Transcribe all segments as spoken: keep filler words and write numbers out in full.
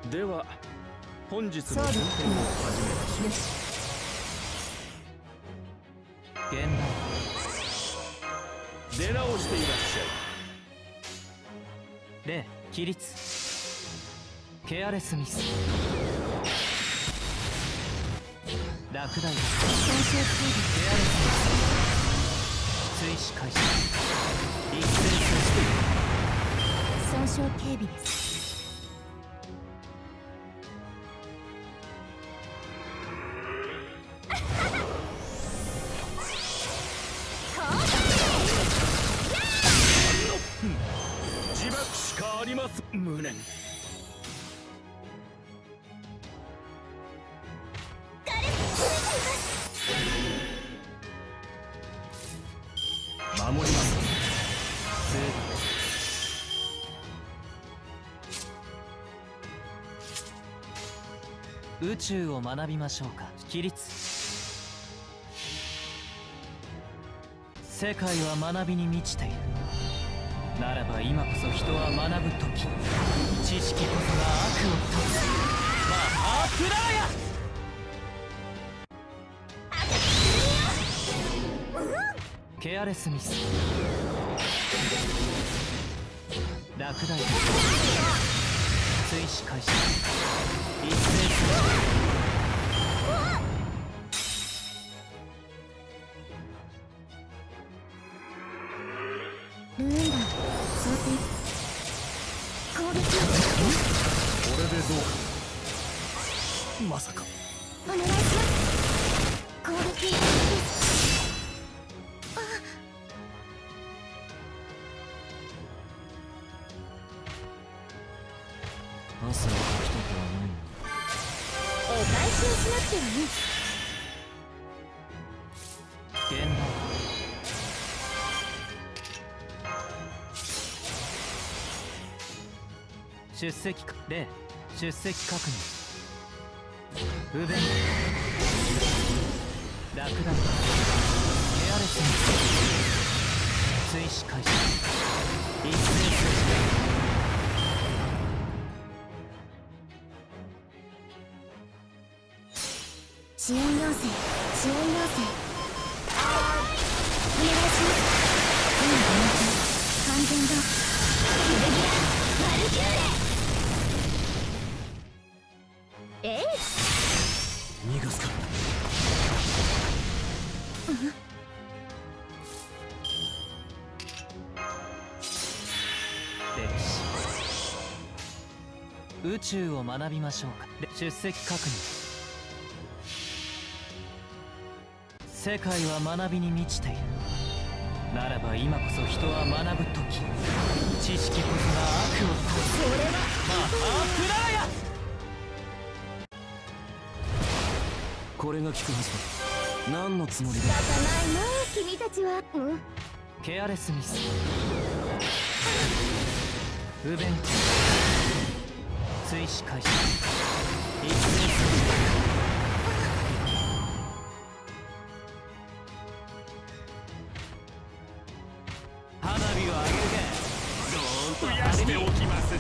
では本日の戦闘を始めましょう。 現場出直していらっしゃい。 例起立ケアレスミス落第ケアレスミス追試開始一斉損傷警備です。 自爆しかあります無念。守ります。 宇宙を学びましょうか。起立。世界は学びに満ちている。ならば今こそ人は学ぶ時。知識こそが悪を断つマハープラーヤ。ケアレスミス落第追試開始一斉ルーンダ想定攻撃。 これでどうか。まさかお願いします。攻撃です。 朝起きたくはないな。 お返しをしなくてはいい。 現場出席か例出席確認不便落第ケアレスミス追試開始一斉通支援要請支援要請お願いします。全部完全だ。キルギアマルキューレ。えい逃がすか。 宇宙を学びましょうか。出席確認世界は学びに満ちている。ならば今こそ人は学ぶ時。知識こそが悪を断つそれはマハープラーヤ。 これが効くはずだ。何のつもりだ。 仕方ないな君たちは。うんケアレスミス不便追試開始一斉花火を上げるか。どーんと増やしておきまする。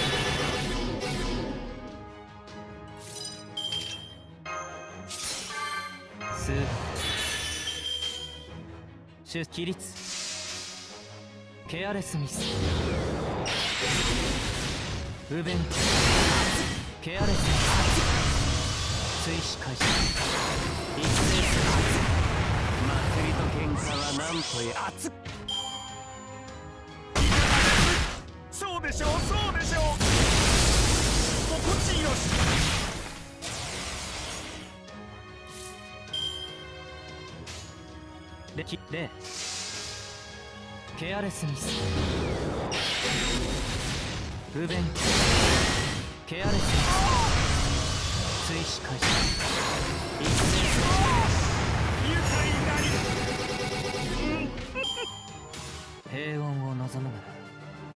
スー出起立ケアレスミス不便ケアレスミス追試開始一斉祭りと喧嘩はなんとや熱っ。 そうでしょうそうでしょう。心地よし。 レキレケアレスミス不便ケアレスミス追試開始一斉愉快なり。 平穏を望むなら